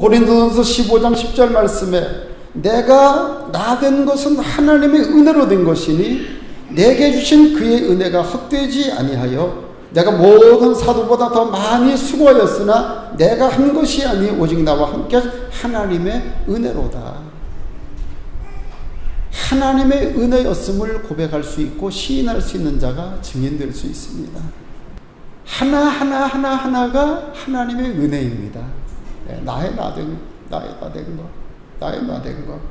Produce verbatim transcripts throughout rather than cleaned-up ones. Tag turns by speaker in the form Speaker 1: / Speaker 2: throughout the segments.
Speaker 1: 고린도전서 십오 장 십 절 말씀에 내가 나 된 것은 하나님의 은혜로 된 것이니 내게 주신 그의 은혜가 헛되지 아니하여 내가 모든 사도보다 더 많이 수고하였으나 내가 한 것이 아니 오직 나와 함께 하나님의 은혜로다. 하나님의 은혜였음을 고백할 수 있고 시인할 수 있는 자가 증인될 수 있습니다. 하나하나 하나하나가 하나님의 은혜입니다. 나의 나된 나의 나된 것, 나의 나된 것.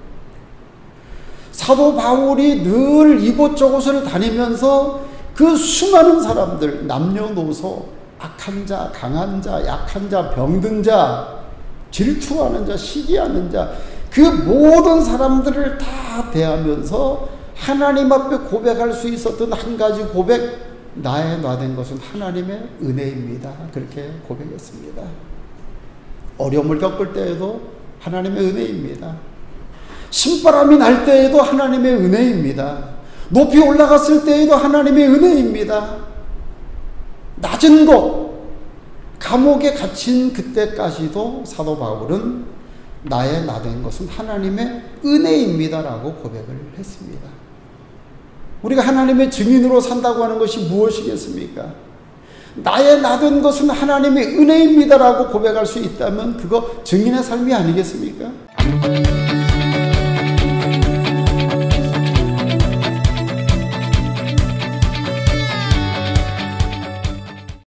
Speaker 1: 사도 바울이 늘 이곳저곳을 다니면서 그 수많은 사람들, 남녀노소, 악한 자, 강한 자, 약한 자, 병든 자, 질투하는 자, 시기하는 자, 그 모든 사람들을 다 대하면서 하나님 앞에 고백할 수 있었던 한 가지 고백, 나의 나된 것은 하나님의 은혜입니다. 그렇게 고백했습니다. 어려움을 겪을 때에도 하나님의 은혜입니다. 신바람이 날 때에도 하나님의 은혜입니다. 높이 올라갔을 때에도 하나님의 은혜입니다. 낮은 곳, 감옥에 갇힌 그때까지도 사도 바울은 나의 나된 것은 하나님의 은혜입니다라고 고백을 했습니다. 우리가 하나님의 증인으로 산다고 하는 것이 무엇이겠습니까? 나의 나된 것은 하나님의 은혜입니다라고 고백할 수 있다면 그거 증인의 삶이 아니겠습니까?